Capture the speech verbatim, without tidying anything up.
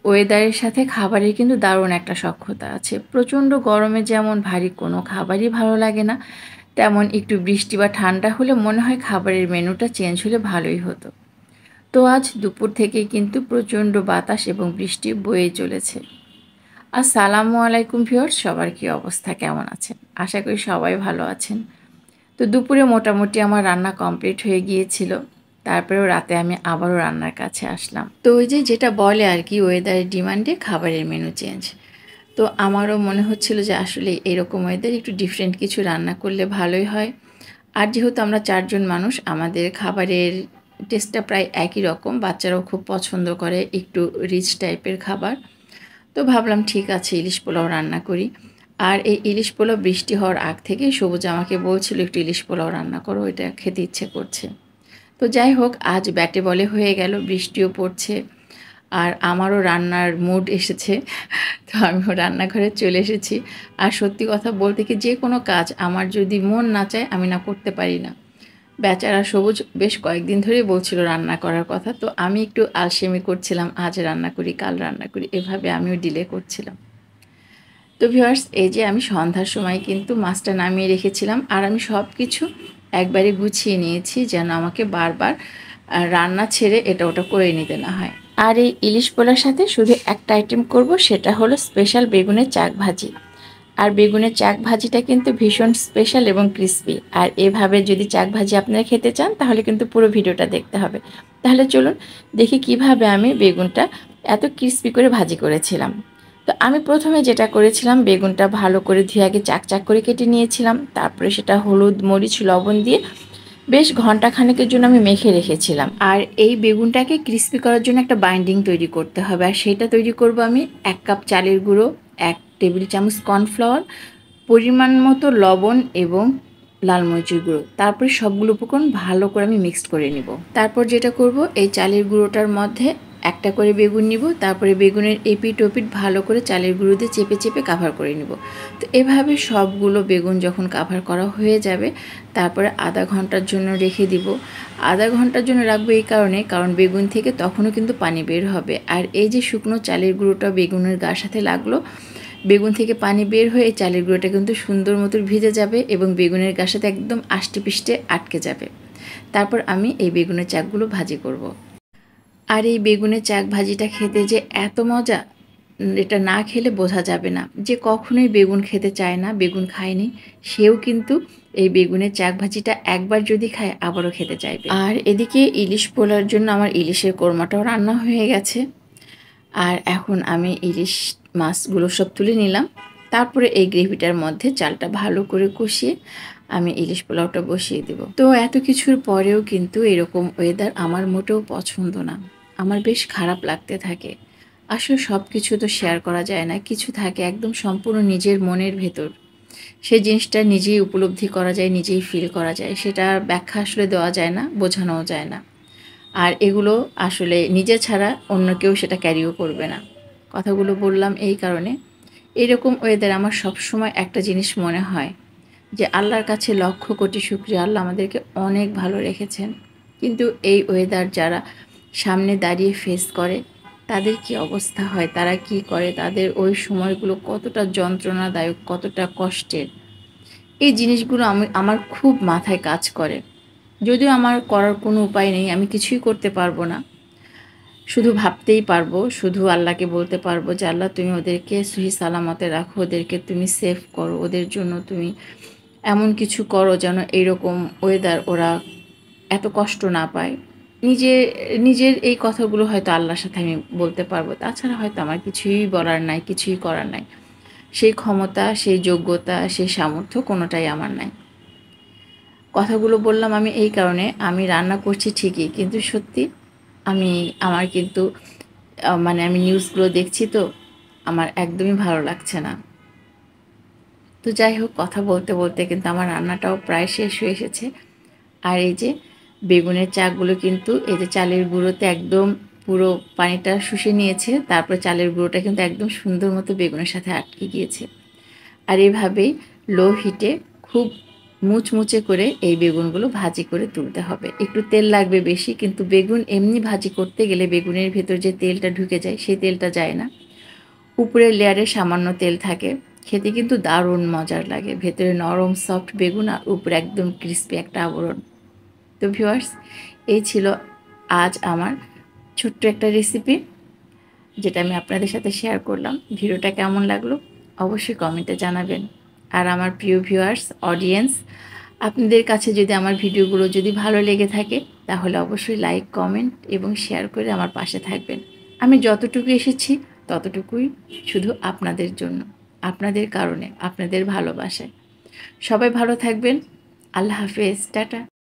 ওয়েদারের সাথে খাবারের কিন্তু দারুণ একটা সখ্যতা আছে। প্রচণ্ড গরমে যেমন ভারী কোনো খাবারই ভালো লাগে না, তেমন একটু বৃষ্টি বা ঠান্ডা হলে মনে হয় খাবারের মেনুটা চেঞ্জ হলে ভালোই হতো। তো আজ দুপুর থেকেই কিন্তু প্রচণ্ড বাতাস এবং বৃষ্টি বয়ে চলেছে। আসসালামু আলাইকুম ভিউয়ার্স, সবার কী অবস্থা, কেমন আছেন? আশা করি সবাই ভালো আছেন। তো দুপুরে মোটামুটি আমার রান্না কমপ্লিট হয়ে গিয়েছিল। তারপরেও রাতে আমি আবারও রান্নার কাছে আসলাম। তো ওই যে যেটা বলে আর কি, ওয়েদারের ডিমান্ডে খাবারের মেনু চেঞ্জ। তো আমারও মনে হচ্ছিল যে আসলে এরকম ওয়েদার একটু ডিফারেন্ট কিছু রান্না করলে ভালোই হয়। আর যেহেতু আমরা চারজন মানুষ, আমাদের খাবারের টেস্টটা প্রায় একই রকম, বাচ্চারাও খুব পছন্দ করে একটু রিচ টাইপের খাবার। তো ভাবলাম ঠিক আছে, ইলিশ পোলাও রান্না করি। আর এই ইলিশ পোলাও বৃষ্টি হওয়ার আগ থেকেই সবুজ আমাকে বলছিল একটু ইলিশ পোলাও রান্না করো, এটা খেতে ইচ্ছে করছে। তো যাই হোক, আজ ব্যাটে বলে হয়ে গেল, বৃষ্টিও পড়ছে আর আমারও রান্নার মুড এসেছে। তো আমিও রান্নাঘরে চলে এসেছি। আর সত্যি কথা বলতে কি, যে কোনো কাজ আমার যদি মন না চায় আমি না করতে পারি না। বেচারা সবুজ বেশ কয়েকদিন ধরেই বলছিল রান্না করার কথা, তো আমি একটু আলসেমি করছিলাম, আজ রান্না করি কাল রান্না করি, এভাবে আমিও ডিলে করছিলাম। তো ভিউয়ার্স, এই যে আমি সন্ধ্যার সময় কিন্তু মাছটা নামিয়ে রেখেছিলাম আর আমি সব কিছু একবারে গুছিয়ে নিয়েছি যেন আমাকে বারবার রান্না ছেড়ে এটা ওটা করে নিতে না হয়। আর এই ইলিশ পোলার সাথে শুধু একটা আইটেম করব, সেটা হলো স্পেশাল বেগুনের চাক ভাজি। আর বেগুনের চাক ভাজিটা কিন্তু ভীষণ স্পেশাল এবং ক্রিস্পি। আর এভাবে যদি চাক ভাজি আপনারা খেতে চান তাহলে কিন্তু পুরো ভিডিওটা দেখতে হবে। তাহলে চলুন দেখি কিভাবে আমি বেগুনটা এত ক্রিস্পি করে ভাজি করেছিলাম। তো আমি প্রথমে যেটা করেছিলাম, বেগুনটা ভালো করে ধুয়ে আগে চাক চাক করে কেটে নিয়েছিলাম। তারপরে সেটা হলুদ মরিচ লবণ দিয়ে বেশ ঘন্টা খানেকের জন্য আমি মেখে রেখেছিলাম। আর এই বেগুনটাকে ক্রিস্পি করার জন্য একটা বাইন্ডিং তৈরি করতে হবে, আর সেটা তৈরি করব আমি এক কাপ চালের গুঁড়ো, এক টেবিল চামচ কর্নফ্লাওয়ার, পরিমাণ মতো লবণ এবং লাল মরিচের গুঁড়ো। তারপরে সবগুলো উপকরণ ভালো করে আমি মিক্সড করে নিব। তারপর যেটা করব, এই চালের গুঁড়োটার মধ্যে একটা করে বেগুন নিব, তারপরে বেগুনের এপিট ওপিট ভালো করে চালের গুঁড়ো দিয়ে চেপে চেপে কাভার করে নিব। তো এভাবে সবগুলো বেগুন যখন কাভার করা হয়ে যাবে, তারপরে আধা ঘন্টার জন্য রেখে দিব। আধা ঘন্টার জন্য রাখবো এই কারণে, কারণ বেগুন থেকে তখনও কিন্তু পানি বের হবে। আর এই যে শুকনো চালের গুঁড়োটা বেগুনের গার সাথে লাগলো, বেগুন থেকে পানি বের হয়ে চালের গুঁড়োটা কিন্তু সুন্দর মতো ভিজে যাবে এবং বেগুনের গার সাথে একদম আষ্টে পিষ্টে আটকে যাবে। তারপর আমি এই বেগুনের চাকগুলো ভাজি করব। আর এই বেগুনের চাক ভাজিটা খেতে যে এত মজা, এটা না খেলে বোঝা যাবে না। যে কখনোই বেগুন খেতে চায় না, বেগুন খায়নি, সেও কিন্তু এই বেগুনের চাক ভাজিটা একবার যদি খায় আবারও খেতে চাইবে। আর এদিকে ইলিশ পোলার জন্য আমার ইলিশের কোরমাটাও রান্না হয়ে গেছে। আর এখন আমি ইলিশ মাছগুলো সব তুলে নিলাম। তারপরে এই গ্রেভিটার মধ্যে চালটা ভালো করে কষিয়ে আমি ইলিশ পোলাওটা বসিয়ে দেব। তো এত কিছুর পরেও কিন্তু এরকম ওয়েদার আমার মোটেও পছন্দ না, আমার বেশ খারাপ লাগতে থাকে। আসলে সব কিছু তো শেয়ার করা যায় না, কিছু থাকে একদম সম্পূর্ণ নিজের মনের ভেতর, সেই জিনিসটা নিজেই উপলব্ধি করা যায়, নিজেই ফিল করা যায়, সেটা ব্যাখ্যা আসলে দেওয়া যায় না, বোঝানোও যায় না। আর এগুলো আসলে নিজে ছাড়া অন্য কেউ সেটা ক্যারিও করবে না। কথাগুলো বললাম এই কারণে, এরকম ওয়েদার আমার সবসময় একটা জিনিস মনে হয় যে আল্লাহর কাছে লক্ষ কোটি শুকরিয়া, আল্লাহ আমাদেরকে অনেক ভালো রেখেছেন। কিন্তু এই ওয়েদার যারা সামনে দাঁড়িয়ে ফেস করে তাদের কি অবস্থা হয়, তারা কি করে, তাদের ওই সময়গুলো কতটা যন্ত্রণাদায়ক, কতটা কষ্টের, এই জিনিসগুলো আমি আমার খুব মাথায় কাজ করে। যদিও আমার করার কোনো উপায় নেই, আমি কিছুই করতে পারবো না, শুধু ভাবতেই পারবো, শুধু আল্লাহকে বলতে পারবো যে আল্লাহ তুমি ওদেরকে সহি সালামতে রাখো, ওদেরকে তুমি সেভ করো, ওদের জন্য তুমি এমন কিছু করো যেন এইরকম ওয়েদার ওরা এত কষ্ট না পায়। নিজে নিজের এই কথাগুলো হয়তো আল্লাহর সাথে আমি বলতে পারবো, তাছাড়া হয়তো আমার কিছুই বলার নাই, কিছুই করার নাই। সেই ক্ষমতা, সেই যোগ্যতা, সেই সামর্থ্য কোনোটাই আমার নাই। কথাগুলো বললাম আমি এই কারণে, আমি রান্না করছি ঠিকই, কিন্তু সত্যি আমি আমার কিন্তু মানে আমি নিউজগুলো দেখছি তো আমার একদমই ভালো লাগছে না। তো যাই হোক, কথা বলতে বলতে কিন্তু আমার রান্নাটাও প্রায় শেষ হয়ে এসেছে। আর এই যে বেগুনের চাকগুলো কিন্তু এই যে চালের গুঁড়োতে একদম পুরো পানিটা শুষে নিয়েছে, তারপরে চালের গুঁড়োটা কিন্তু একদম সুন্দর মতো বেগুনের সাথে আটকে গিয়েছে। আর এইভাবেই লো হিটে খুব মুচমুচে করে এই বেগুনগুলো ভাজি করে তুলতে হবে। একটু তেল লাগবে বেশি, কিন্তু বেগুন এমনি ভাজি করতে গেলে বেগুনের ভেতর যে তেলটা ঢুকে যায় সেই তেলটা যায় না। উপরের লেয়ারে সামান্য তেল থাকে, খেতে কিন্তু দারুণ মজার লাগে। ভেতরে নরম সফট বেগুন আর উপরে একদম ক্রিস্পি একটা আবরণ। তো ভিউয়ার্স, এই ছিল আজ আমার ছোট্ট একটা রেসিপি, যেটা আমি আপনাদের সাথে শেয়ার করলাম। ভিডিওটা কেমন লাগলো অবশ্যই কমেন্টে জানাবেন। আর আমার প্রিয় ভিউয়ার্স, অডিয়েন্স, আপনাদের কাছে যদি আমার ভিডিওগুলো যদি ভালো লেগে থাকে তাহলে অবশ্যই লাইক, কমেন্ট এবং শেয়ার করে আমার পাশে থাকবেন। আমি যতটুকু এসেছি ততটুকুই শুধু আপনাদের জন্য, আপনাদের কারণে, আপনাদের ভালোবাসায়। সবাই ভালো থাকবেন। আল্লাহ হাফেজ, টাটা।